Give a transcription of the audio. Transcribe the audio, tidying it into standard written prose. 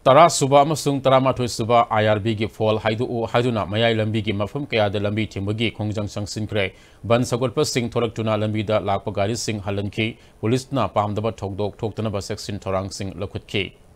Tara suba amasung taramathoy suba IRB gi fall haiduna Mayai Lambigi mapham kayada lambi thingbagi khongjang changsinkhre ban sagolpa sing thoraktuna lambi da lakpa gari sing halanki police na pamdaba thokdok thoktana ba section thorang sing lakhutki